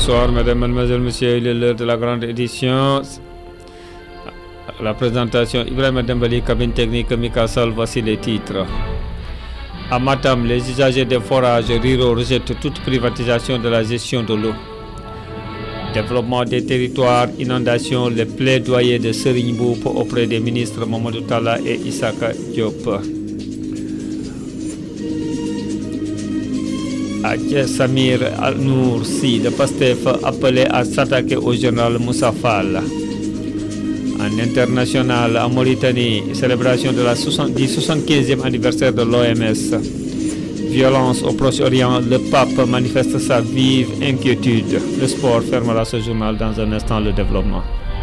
Bonsoir, mesdames, mademoiselles, messieurs. Il est l'heure de la grande édition. La présentation, Ibrahim Dembali, cabine technique, Mika Sall, voici les titres. À Matam, les usagers des forages ruraux rejettent toute privatisation de la gestion de l'eau. Développement des territoires, inondations, les plaidoyers de Serigne Mboup auprès des ministres Mamadou Talla et Issaka Diop. Samir Al-Noursi de Pastef appelé à s'attaquer au général Moussa Fall. En international, en Mauritanie, célébration de la 75e anniversaire de l'OMS. Violence au Proche-Orient, le pape manifeste sa vive inquiétude. Le sport fermera ce journal dans un instant, le développement.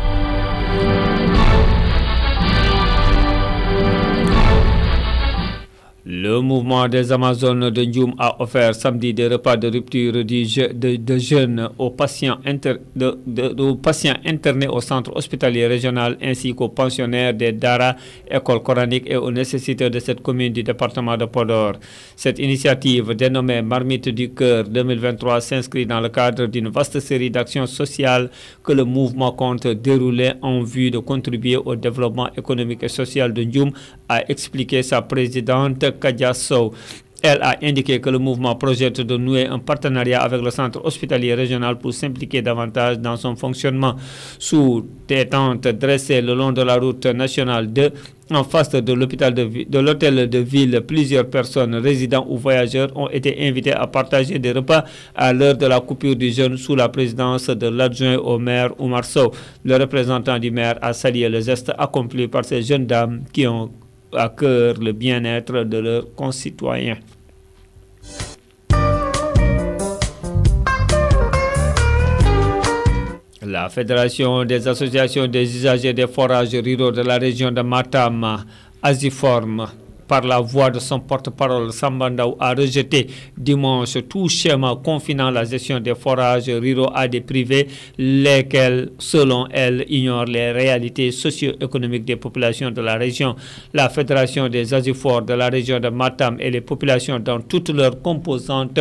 Le mouvement des Amazones de Ndioum a offert samedi des repas de rupture de jeûne aux patients, internés au centre hospitalier régional ainsi qu'aux pensionnaires des Dara, écoles coraniques et aux nécessiteurs de cette commune du département de Podor. Cette initiative, dénommée Marmite du Cœur 2023, s'inscrit dans le cadre d'une vaste série d'actions sociales que le mouvement compte dérouler en vue de contribuer au développement économique et social de Ndioum, a expliqué sa présidente Kadia Sow. Elle a indiqué que le mouvement projette de nouer un partenariat avec le centre hospitalier régional pour s'impliquer davantage dans son fonctionnement. Sous des tentes dressées le long de la route nationale 2, en face de l'hôtel de ville, plusieurs personnes, résidents ou voyageurs, ont été invités à partager des repas à l'heure de la coupure du jeûne sous la présidence de l'adjoint au maire Oumar Sow. Le représentant du maire a salué le geste accompli par ces jeunes dames qui ont à cœur le bien-être de leurs concitoyens. La Fédération des associations des usagers des forages ruraux de la région de Matam, Asiform, par la voix de son porte-parole Sambandaou, a rejeté dimanche tout schéma confinant la gestion des forages ruraux à des privés, lesquels, selon elle, ignorent les réalités socio-économiques des populations de la région. La Fédération des Asiforts de la région de Matam et les populations dans toutes leurs composantes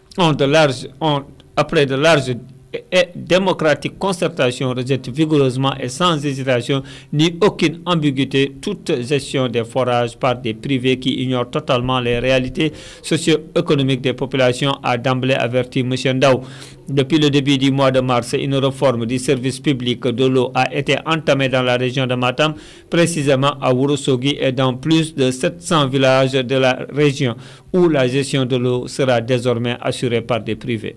après de larges et démocratique concertation, rejette vigoureusement et sans hésitation ni aucune ambiguïté toute gestion des forages par des privés qui ignorent totalement les réalités socio-économiques des populations, a d'emblée averti M. Ndaw. Depuis le début du mois de mars, une réforme du service public de l'eau a été entamée dans la région de Matam, précisément à Ourossogui et dans plus de 700 villages de la région, où la gestion de l'eau sera désormais assurée par des privés.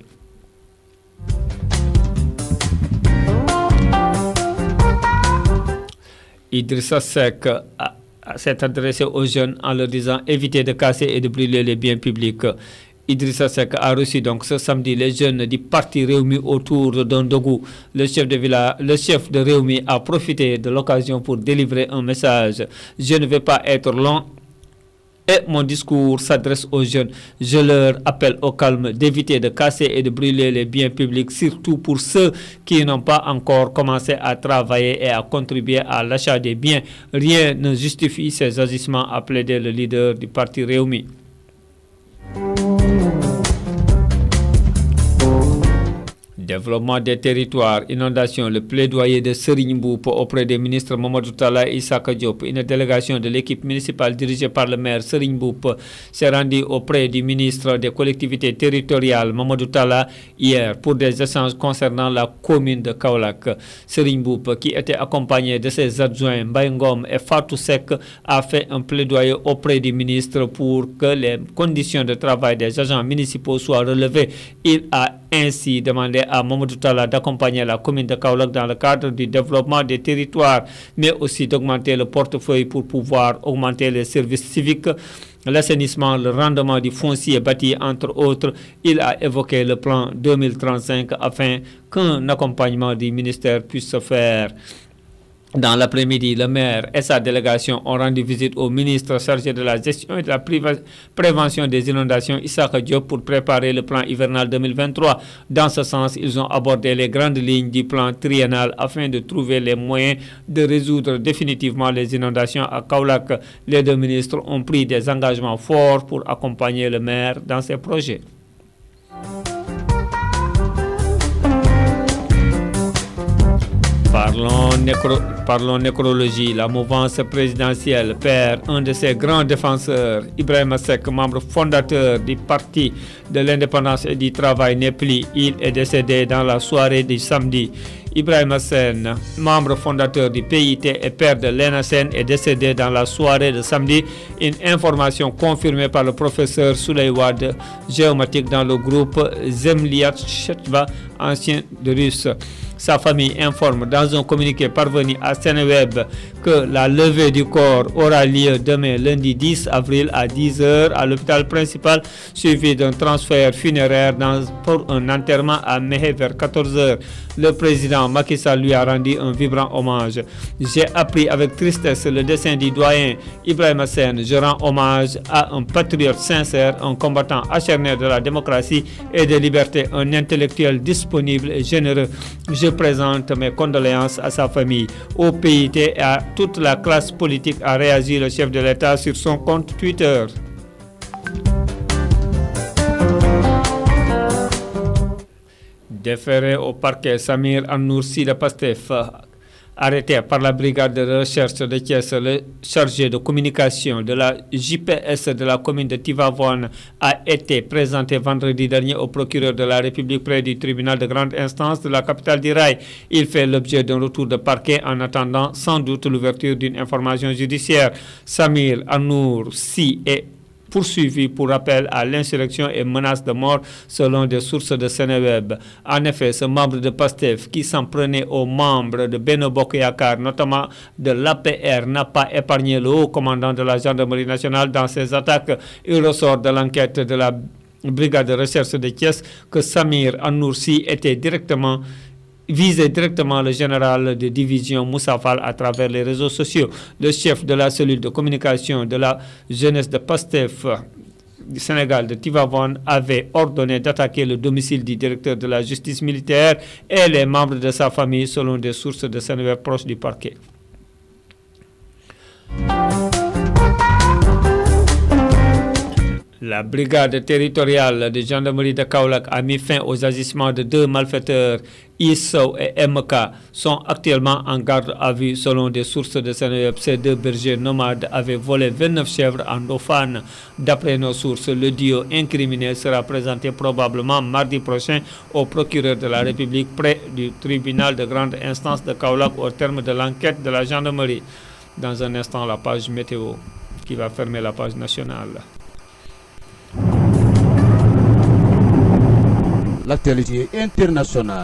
Idrissa Seck s'est adressé aux jeunes en leur disant évitez de casser et de brûler les biens publics. Idrissa Seck a reçu donc ce samedi les jeunes du parti Rewmi autour d'un Dogu. Le chef de Rewmi a profité de l'occasion pour délivrer un message. Je ne vais pas être long. Et mon discours s'adresse aux jeunes. Je leur appelle au calme d'éviter de casser et de brûler les biens publics, surtout pour ceux qui n'ont pas encore commencé à travailler et à contribuer à l'achat des biens. Rien ne justifie ces agissements, a plaidé le leader du parti Rewmi. Développement des territoires, inondation, le plaidoyer de Serigne Mboup auprès des ministres Mamadou Talla et Issaka Diop. Une délégation de l'équipe municipale dirigée par le maire Serigne Mboup s'est rendue auprès du ministre des collectivités territoriales Mamadou Talla hier pour des échanges concernant la commune de Kaolack. Serigne Mboup, qui était accompagné de ses adjoints Mbaye Ngom et Fatou Seck, a fait un plaidoyer auprès du ministre pour que les conditions de travail des agents municipaux soient relevées. Il a ainsi demandé à Mamadou Talla d'accompagner la commune de Kaolack dans le cadre du développement des territoires, mais aussi d'augmenter le portefeuille pour pouvoir augmenter les services civiques, l'assainissement, le rendement du foncier bâti, entre autres. Il a évoqué le plan 2035 afin qu'un accompagnement du ministère puisse se faire. Dans l'après-midi, le maire et sa délégation ont rendu visite au ministre chargé de la gestion et de la prévention des inondations, Issaka Diop, pour préparer le plan hivernal 2023. Dans ce sens, ils ont abordé les grandes lignes du plan triennal afin de trouver les moyens de résoudre définitivement les inondations à Kaolack. Les deux ministres ont pris des engagements forts pour accompagner le maire dans ses projets. Parlons nécrologie. La mouvance présidentielle perd un de ses grands défenseurs, Ibrahima Seck, membre fondateur du Parti de l'Indépendance et du Travail NEPLI. Il est décédé dans la soirée du samedi. Ibrahima Sen, membre fondateur du PIT et père de Lena Sen, est décédé dans la soirée de samedi. Une information confirmée par le professeur Souley Wade, géomatique dans le groupe Zemliat Shetva, ancien de Russe. Sa famille informe dans un communiqué parvenu à Sénéweb que la levée du corps aura lieu demain lundi 10 avril à 10h à l'hôpital principal, suivi d'un transfert funéraire pour un enterrement à Méhé vers 14h. Le président Macky Sall lui a rendu un vibrant hommage. J'ai appris avec tristesse le décès du doyen Ibrahima Sen. Je rends hommage à un patriote sincère, un combattant acharné de la démocratie et des libertés, un intellectuel disponible et généreux. Je présente mes condoléances à sa famille, au PIT et à toute la classe politique, a réagi le chef de l'État sur son compte Twitter. Déféré au parquet, Samir Anoursi de Pastef, arrêté par la brigade de recherche de Thiès, le chargé de communication de la JPS de la commune de Tivavone a été présenté vendredi dernier au procureur de la République près du tribunal de grande instance de la capitale du Rail. Il fait l'objet d'un retour de parquet en attendant sans doute l'ouverture d'une information judiciaire. Samir Anoursi est poursuivi pour appel à l'insurrection et menace de mort selon des sources de Sénéweb. En effet, ce membre de PASTEF qui s'en prenait aux membres de Benno Bokk Yakaar, notamment de l'APR, n'a pas épargné le haut commandant de la gendarmerie nationale dans ses attaques. Il ressort de l'enquête de la brigade de recherche de Thiès que Samir Anoursi visait directement le général de division Moussa Fall à travers les réseaux sociaux. Le chef de la cellule de communication de la jeunesse de PASTEF du Sénégal de Tivavone avait ordonné d'attaquer le domicile du directeur de la justice militaire et les membres de sa famille selon des sources de Sénégal proches du parquet. La brigade territoriale de gendarmerie de Kaolack a mis fin aux agissements de deux malfaiteurs, Issou et MK, sont actuellement en garde à vue selon des sources de Sénégal. Ces deux bergers nomades avaient volé 29 chèvres en Dauphane. D'après nos sources, le duo incriminé sera présenté probablement mardi prochain au procureur de la République près du tribunal de grande instance de Kaolack au terme de l'enquête de la gendarmerie. Dans un instant, la page météo qui va fermer la page nationale. L'actualité internationale.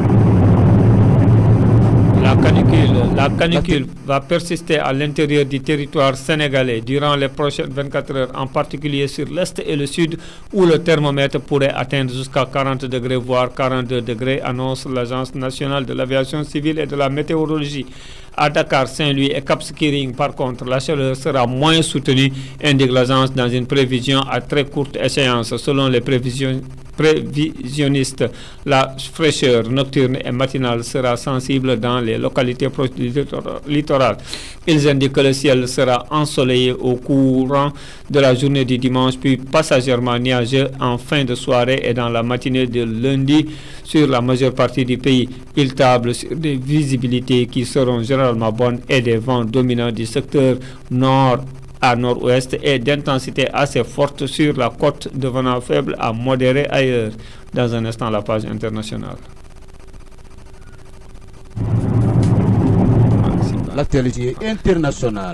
La canicule va persister à l'intérieur du territoire sénégalais durant les prochaines 24 heures, en particulier sur l'est et le sud, où le thermomètre pourrait atteindre jusqu'à 40 degrés, voire 42 degrés, annonce l'Agence nationale de l'aviation civile et de la météorologie. À Dakar, Saint-Louis et Cap Skirring, par contre, la chaleur sera moins soutenue, indique l'agence dans une prévision à très courte échéance. Selon les prévisionnistes, la fraîcheur nocturne et matinale sera sensible dans les localités proches du littoral. Ils indiquent que le ciel sera ensoleillé au courant de la journée du dimanche, puis passagèrement nuageux en fin de soirée et dans la matinée de lundi sur la majeure partie du pays. Ils tablent sur des visibilités qui seront généralement bonnes et des vents dominants du secteur nord à nord-ouest et d'intensité assez forte sur la côte, devenant faible à modéré ailleurs. Dans un instant, la page internationale. L'actualité internationale.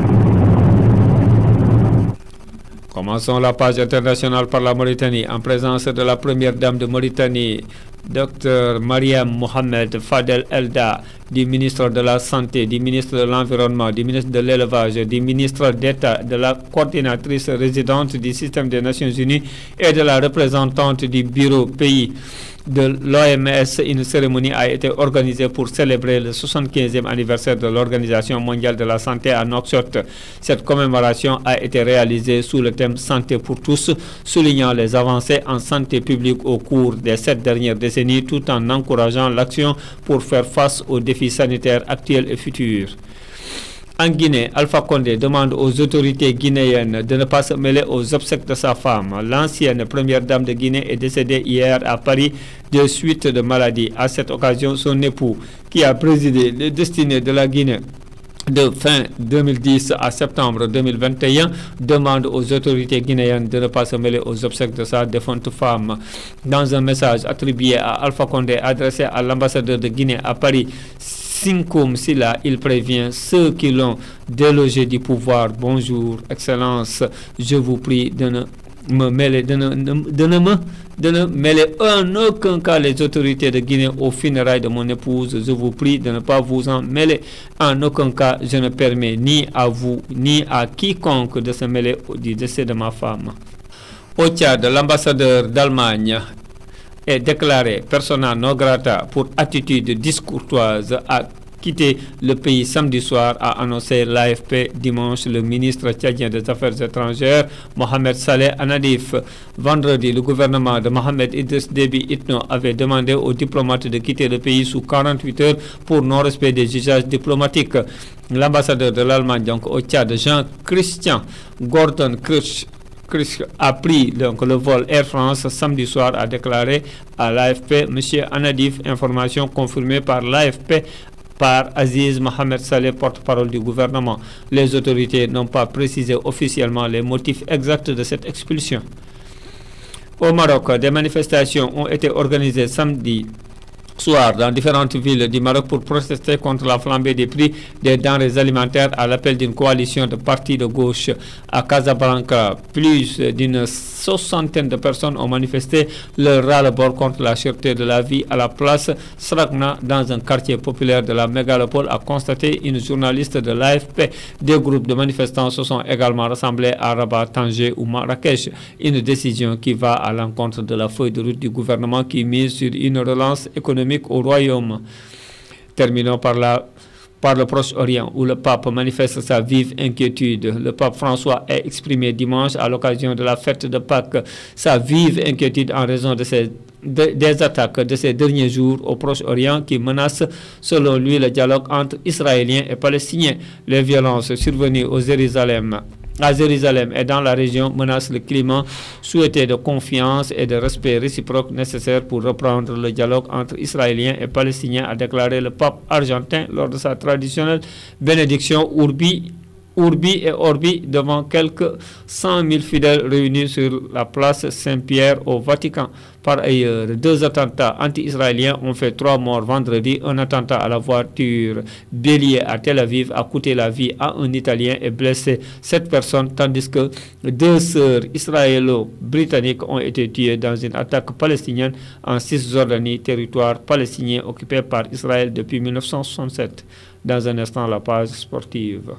Commençons la page internationale par la Mauritanie, en présence de la première dame de Mauritanie, Dr Mariam Mohamed Fadel Elda, du ministre de la Santé, du ministre de l'Environnement, du ministre de l'Élevage, du ministre d'État, de la coordinatrice résidente du système des Nations Unies et de la représentante du bureau pays de l'OMS. Une cérémonie a été organisée pour célébrer le 75e anniversaire de l'Organisation mondiale de la santé à Nouakchott. Cette commémoration a été réalisée sous le thème Santé pour tous, soulignant les avancées en santé publique au cours des 7 dernières décennies, tout en encourageant l'action pour faire face aux défis sanitaires actuels et futurs. En Guinée, Alpha Condé demande aux autorités guinéennes de ne pas se mêler aux obsèques de sa femme. L'ancienne première dame de Guinée est décédée hier à Paris de suite de maladie. À cette occasion, son époux, qui a présidé les destinées de la Guinée de fin 2010 à septembre 2021, demande aux autorités guinéennes de ne pas se mêler aux obsèques de sa défunte femme. Dans un message attribué à Alpha Condé adressé à l'ambassadeur de Guinée à Paris, Sinkoum Silla, il prévient ceux qui l'ont délogé du pouvoir. Bonjour, Excellence, je vous prie de ne me mêler, de ne mêler en aucun cas les autorités de Guinée aux funérailles de mon épouse. Je vous prie de ne pas vous en mêler. En aucun cas, je ne permets ni à vous, ni à quiconque de se mêler du décès de ma femme. Au Tchad, l'ambassadeur d'Allemagne est déclaré persona non grata pour attitude discourtoise à quitter le pays samedi soir, a annoncé l'AFP dimanche le ministre tchadien des Affaires étrangères, Mohamed Saleh Anadif. Vendredi, le gouvernement de Mohamed Idriss Déby Itno avait demandé aux diplomates de quitter le pays sous 48 heures pour non-respect des usages diplomatiques. L'ambassadeur de l'Allemagne donc au Tchad, Jean-Christian Gordon Kirsch, a pris donc le vol Air France samedi soir, a déclaré à l'AFP M. Anadif, information confirmée par l'AFP par Aziz Mohamed Saleh, porte-parole du gouvernement. Les autorités n'ont pas précisé officiellement les motifs exacts de cette expulsion. Au Maroc, des manifestations ont été organisées samedi soir dans différentes villes du Maroc pour protester contre la flambée des prix des denrées alimentaires à l'appel d'une coalition de partis de gauche. À Casablanca, plus d'une soixantaine de personnes ont manifesté leur ras-le-bol contre la cherté de la vie à la place Sragna, dans un quartier populaire de la mégalopole, a constaté une journaliste de l'AFP. Des groupes de manifestants se sont également rassemblés à Rabat, Tanger ou Marrakech. Une décision qui va à l'encontre de la feuille de route du gouvernement qui mise sur une relance économique au royaume. Terminons par le Proche-Orient, où le pape manifeste sa vive inquiétude. Le pape François a exprimé dimanche, à l'occasion de la fête de Pâques, sa vive inquiétude en raison de des attaques de ces derniers jours au Proche-Orient qui menacent, selon lui, le dialogue entre Israéliens et Palestiniens. Les violences survenues à Jérusalem et dans la région menacent le climat souhaité de confiance et de respect réciproque nécessaire pour reprendre le dialogue entre Israéliens et Palestiniens, a déclaré le pape argentin lors de sa traditionnelle bénédiction Urbi et Orbi devant quelques 100 000 fidèles réunis sur la place Saint-Pierre au Vatican. Par ailleurs, 2 attentats anti-israéliens ont fait 3 morts vendredi. Un attentat à la voiture bélier à Tel Aviv a coûté la vie à un Italien et blessé 7 personnes, tandis que 2 sœurs israélo-britanniques ont été tuées dans une attaque palestinienne en Cisjordanie, territoire palestinien occupé par Israël depuis 1967. Dans un instant, la page sportive.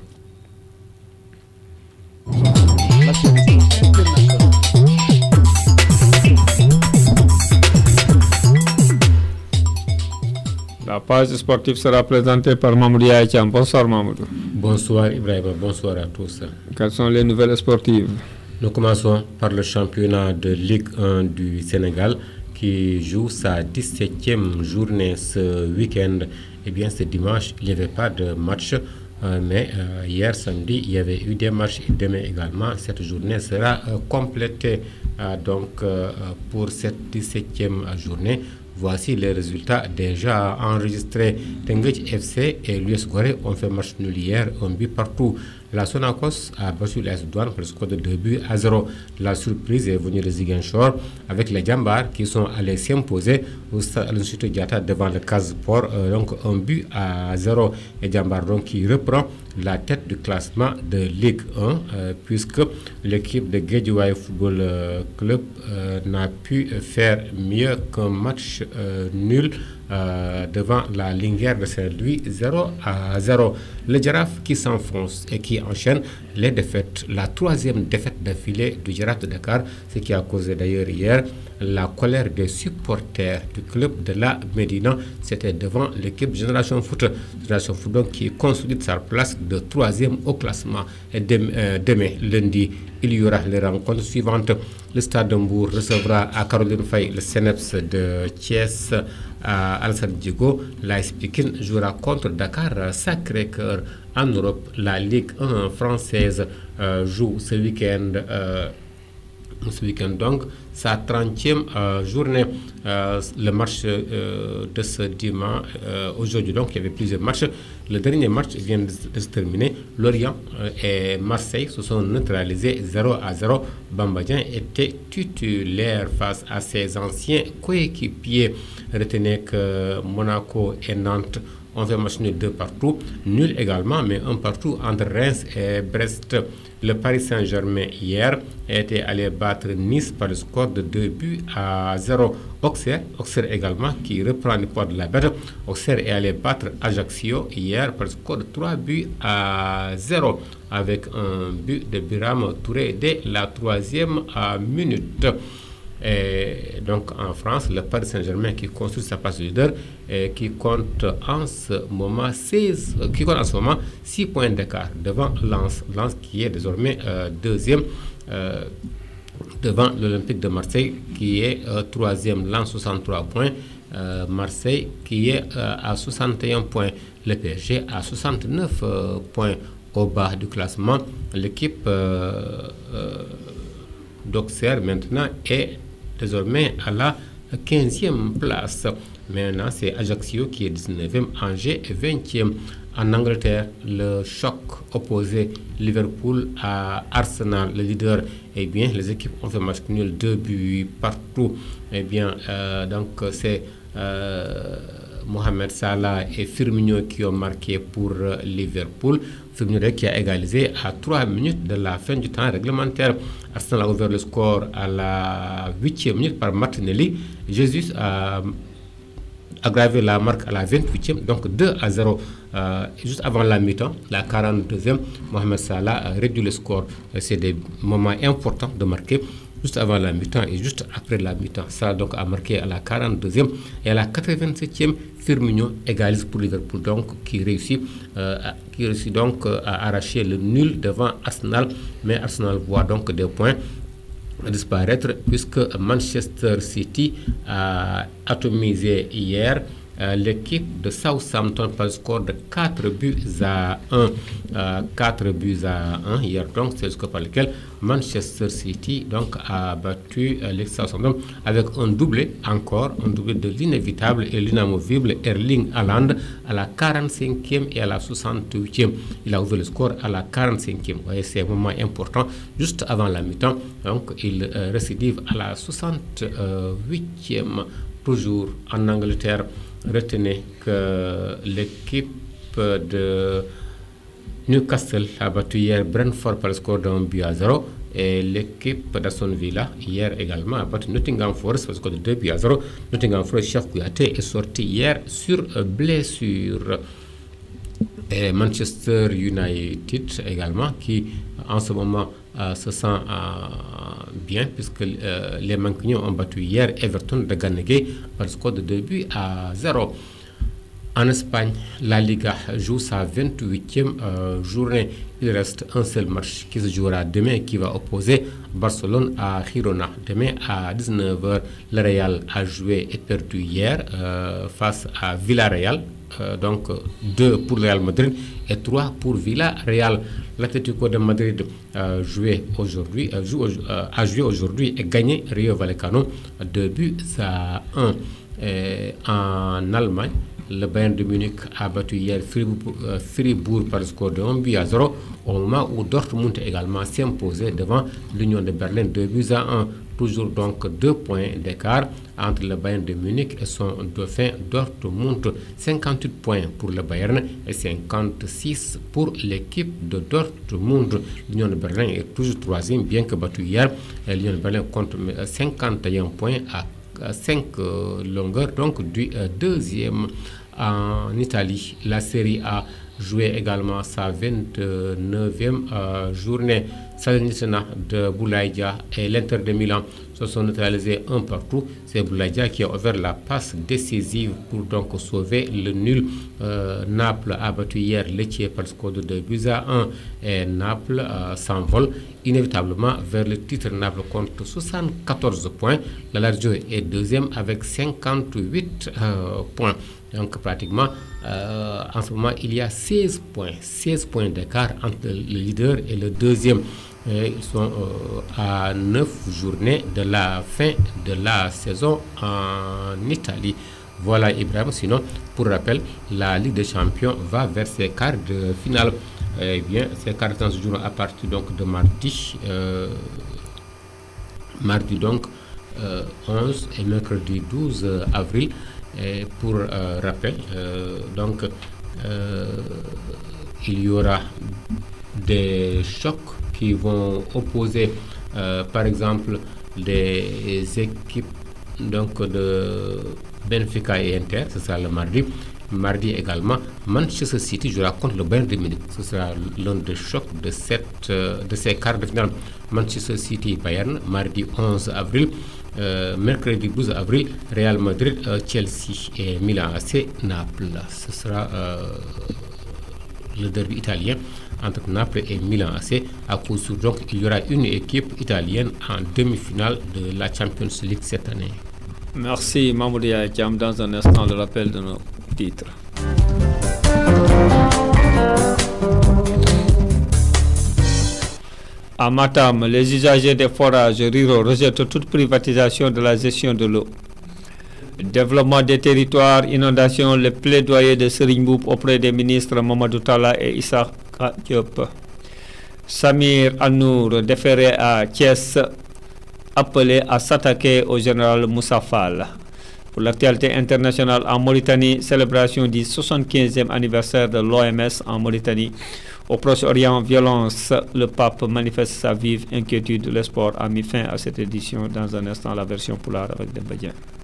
La page sportive sera présentée par Mamoudou Yaïtiam. Bonsoir Mamoudou. Bonsoir Ibrahima, bonsoir à tous. Quelles sont les nouvelles sportives? Nous commençons par le championnat de Ligue 1 du Sénégal qui joue sa 17e journée ce week-end. Eh bien, ce dimanche, il n'y avait pas de match. Mais hier samedi, il y avait eu des matchs et demain également. Cette journée sera complétée. Pour cette 17e journée, voici les résultats déjà enregistrés. Tenguech FC et l'US Gorée ont fait match nul hier, un but partout. La Sonacos a battu l'AS Douanes pour le score de 2-0. La surprise est venue de Ziguinchor avec les Djambars qui sont allés s'imposer au stade Aline Diatta devant le Casport, donc 1-0. Et Djambar donc qui reprend la tête du classement de Ligue 1 puisque l'équipe de Guédiawaye Football Club n'a pu faire mieux qu'un match nul devant la Linguère de Saint-Louis 0-0. Le Giraffe qui s'enfonce et qui enchaîne les défaites, la 3e défaite d'affilée du Giraffe de Dakar, ce qui a causé d'ailleurs hier la colère des supporters du club de la Médina. C'était devant l'équipe Génération Foot. Génération Foot donc qui consolide sa place de 3e au classement. Et demain, lundi, il y aura les rencontres suivantes. Le Stade de Mbour recevra à Caroline Faye le CNEPS de Thiès à Alassane Djigo. L'AS Pikine jouera contre Dakar Sacré-Cœur. leader en Europe. La Ligue 1 française joue ce week-end donc sa 30e journée. Le match de ce dimanche, aujourd'hui donc il y avait plusieurs matchs. Le dernier match vient de se terminer. Lorient et Marseille se sont neutralisés 0-0. Bamba Dieng était titulaire face à ses anciens coéquipiers. Retenez que Monaco et Nantes ont fait match nul 2-2, nul également, mais un partout entre Reims et Brest. Le Paris Saint-Germain hier était allé battre Nice par le score de 2-0. Auxerre également qui reprend le poids de la bête. Auxerre est allé battre Ajaccio hier par le score de 3-0 avec un but de Biram Touré dès la 3e minute. Et donc en France, le Paris Saint-Germain qui construit sa place de leader et qui compte en ce moment 6 points d'écart devant Lens qui est désormais deuxième devant l'Olympique de Marseille qui est troisième. Lens 63 points, Marseille qui est à 61 points, le PSG à 69 points. Au bas du classement, l'équipe d'Auxerre maintenant est désormais à la 15e place. Maintenant, c'est Ajaccio qui est 19e, Angers est 20e. En Angleterre, le choc opposé Liverpool à Arsenal, le leader, eh bien, les équipes ont fait match nul, 2 buts partout. Eh bien, donc, c'est Mohamed Salah et Firmino qui ont marqué pour Liverpool. Firmino qui a égalisé à 3 minutes de la fin du temps réglementaire. Arsenal a ouvert le score à la 8e minute par Martinelli. Jesus a aggravé la marque à la 28e, donc 2-0. Juste avant la mi-temps, la 42e, Mohamed Salah a réduit le score. C'est des moments importants de marquer. Juste avant la mi-temps et juste après la mi-temps. Salah donc a marqué à la 42e et à la 87e, Firmino égalise pour Liverpool, donc qui réussit donc à arracher le nul devant Arsenal. Mais Arsenal voit donc des points disparaître puisque Manchester City a atomisé hier l'équipe de Southampton par le score de 4-1. 4-1 hier, donc c'est le score par lequel Manchester City donc a battu l'équipe Southampton avec un doublé de l'inévitable et l'inamovible Erling Haaland à la 45e et à la 68e. Il a ouvert le score à la 45e. Vous voyez, c'est un moment important juste avant la mi-temps. Donc il récidive à la 68e. Toujours en Angleterre, retenez que l'équipe de Newcastle a battu hier Brentford par le score d'un but à 0 et l'équipe d'Aston Villa hier également a battu Nottingham Forest par le score de 2-0. Nottingham Forest, Chef Kouyaté est sorti hier sur blessure. Et Manchester United également qui en ce moment se sent bien puisque les Mancuniens ont battu hier Everton de Gana Gueye par le score de 2-0. En Espagne, la Liga joue sa 28e journée. Il reste un seul match qui se jouera demain qui va opposer Barcelone à Girona. Demain à 19h, le Real a joué et perdu hier face à Villarreal. Donc 2 pour le Real Madrid et 3 pour Villarreal. L'Atlético de Madrid a joué aujourd'hui et gagné Rayo Vallecano 2-1. En Allemagne, le Bayern de Munich a battu hier Fribourg par le score de 1-0 au moment où Dortmund également s'imposait devant l'Union de Berlin 2-1. Toujours donc 2 points d'écart entre le Bayern de Munich et son dauphin Dortmund. 58 points pour le Bayern et 56 pour l'équipe de Dortmund. L'Union de Berlin est toujours 3e bien que battu hier. L'Union de Berlin compte 51 points à 5 longueurs donc du 2e. En Italie, la Serie A jouait également sa 29e journée. Salernitana de Boulaye Dia et l'Inter de Milan se sont neutralisés un partout. C'est Boulaye Dia qui a ouvert la passe décisive pour donc sauver le nul. Naples a battu hier Lecce par le score de 2-1 et Naples s'envole inévitablement vers le titre. Naples compte 74 points. La Lazio est 2e avec 58 points. Donc pratiquement, en ce moment, il y a 16 points d'écart entre le leader et le deuxième. Ils sont à 9 journées de la fin de la saison en Italie. Voilà Ibrahim, sinon, pour rappel, la Ligue des Champions va vers ses quarts de finale. Eh bien, ces quarts de finale se joueront à partir donc, de mardi. Mardi donc 11 et mercredi 12 avril. Et pour rappel, donc il y aura des chocs qui vont opposer par exemple des équipes donc de Benfica et Inter, ce sera le mardi. Mardi également, Manchester City jouera contre le Bayern de Munich. Ce sera l'un des chocs de ces quarts de finale. Manchester City Bayern, mardi 11 avril. Mercredi 12 avril, Real Madrid, Chelsea et Milan AC Naples. Ce sera le derby italien entre Naples et Milan AC. À coup sûr, donc, il y aura une équipe italienne en demi-finale de la Champions League cette année. Merci Mamoudi Aïtiam. Dans un instant, le rappel de nos titres. À Matam, les usagers des forages ruraux rejettent toute privatisation de la gestion de l'eau. Développement des territoires, inondation, le plaidoyer de Serigne Mboup auprès des ministres Mamadou Talla et Issa Diop. Samir Anour, déféré à Thiès, appelé à s'attaquer au général Moussa Fall. Pour l'actualité internationale en Mauritanie, célébration du 75e anniversaire de l'OMS en Mauritanie. Au Proche-Orient, violence, le pape manifeste sa vive inquiétude. Le sport a mis fin à cette édition. Dans un instant, la version poulard avec Demba Dieng.